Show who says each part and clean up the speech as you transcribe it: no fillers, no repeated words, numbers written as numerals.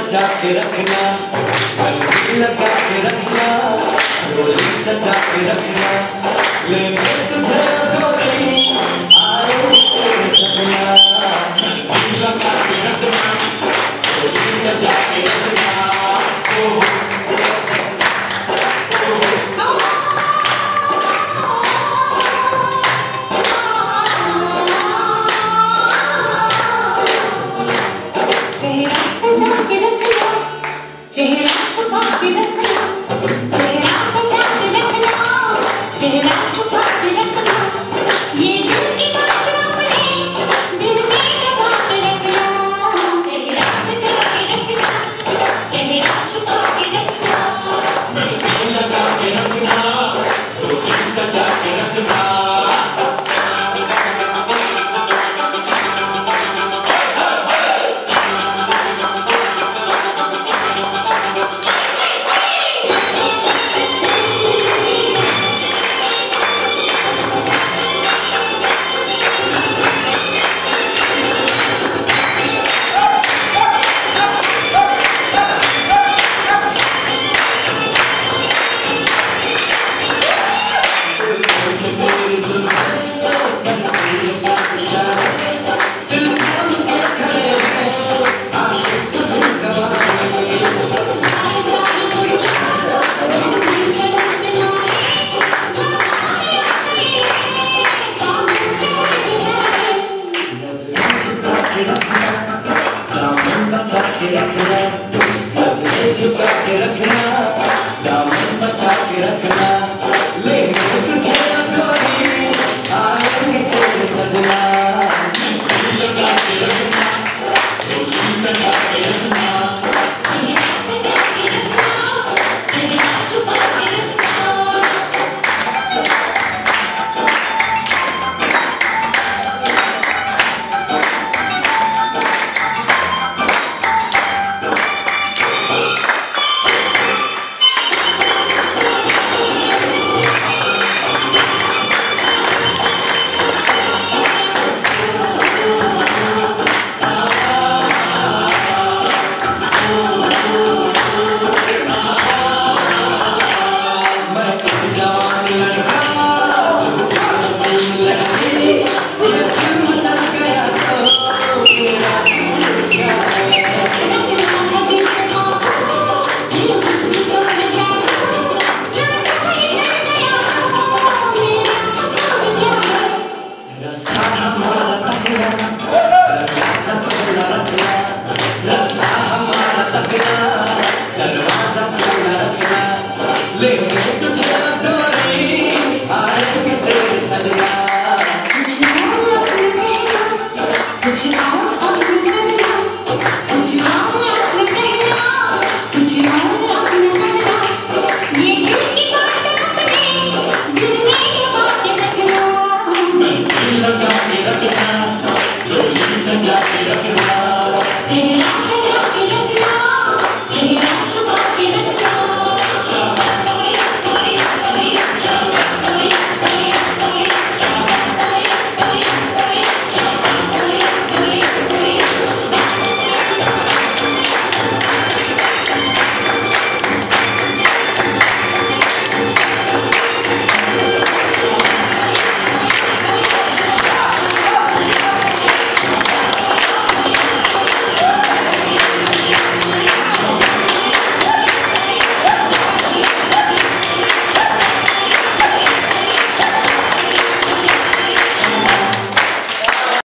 Speaker 1: सजा के रखना, हल्दी लगा के रखना, डोली सजा के रखना, लेके तुझे डोली आए तेरे सजना। हल्दी लगा के रखना, डोली सजा के रखना,
Speaker 2: चेहरा छुपा के रखना, चेहरा सजा के रखना, चेहरा छुपा के रखना, ये दिल की बात अपने दिल में दबा के रखना, चेहरा सजा के रखना, चेहरा छुपा के रखना,
Speaker 1: हल्दी लगा के रखना, डोली सजा के रखना। छुपा के रखना, दामन बचा के रखना, लेके तुझे डोली आएंगे तेरे सजना। हल्दी लगा के रखना, डोली सजा के रखना,
Speaker 2: चेहरा सजा के रखना, चेहरा छुपा के रखना।
Speaker 1: ले